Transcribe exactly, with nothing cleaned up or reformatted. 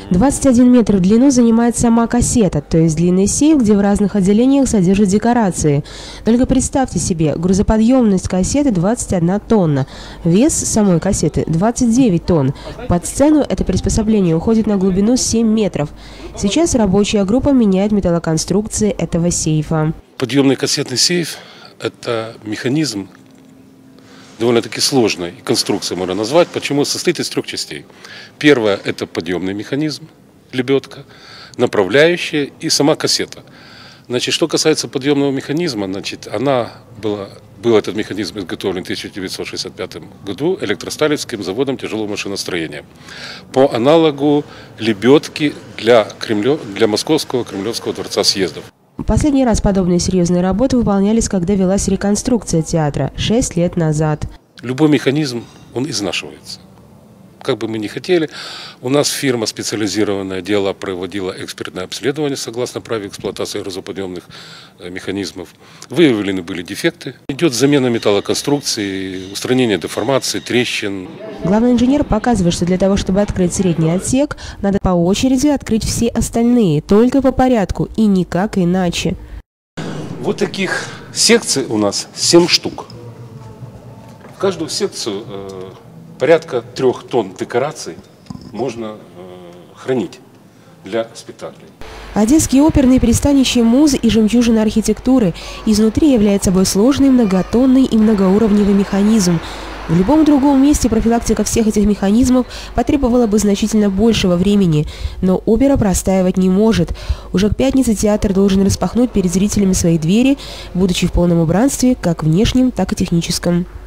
двадцать один метр в длину занимает сама кассета, то есть длинный сейф, где в разных отделениях содержат декорации. Только представьте себе, грузоподъемность кассеты двадцать одна тонна, вес самой кассеты двадцать девять тонн. Под сцену это приспособление уходит на глубину семь метров. Сейчас рабочая группа меняет металлоконструкции этого сейфа. Подъемный кассетный сейф – это механизм довольно-таки сложной конструкции, можно назвать. Почему? Состоит из трех частей. Первое – это подъемный механизм, лебедка, направляющая и сама кассета. Значит, что касается подъемного механизма, значит, она была, был этот механизм изготовлен в тысяча девятьсот шестьдесят пятом году Электросталевским заводом тяжелого машиностроения по аналогу лебедки для, Кремлё, для Московского Кремлевского дворца съездов. Последний раз подобные серьезные работы выполнялись, когда велась реконструкция театра шесть лет назад. Любой механизм, он изнашивается. Как бы мы ни хотели, у нас фирма специализированная дело проводила экспертное обследование согласно правил эксплуатации грузоподъемных механизмов. Выявлены были дефекты. Идет замена металлоконструкции, устранение деформации, трещин. Главный инженер показывает, что для того, чтобы открыть средний отсек, надо по очереди открыть все остальные, только по порядку и никак иначе. Вот таких секций у нас семь штук. В каждую секцию э, порядка трех тонн декораций можно э, хранить для спектаклей. Одесские оперные пристанища музы и жемчужина архитектуры изнутри является собой сложный, многотонный и многоуровневый механизм. В любом другом месте профилактика всех этих механизмов потребовала бы значительно большего времени, но опера простаивать не может. Уже к пятнице театр должен распахнуть перед зрителями свои двери, будучи в полном убранстве, как внешнем, так и техническом.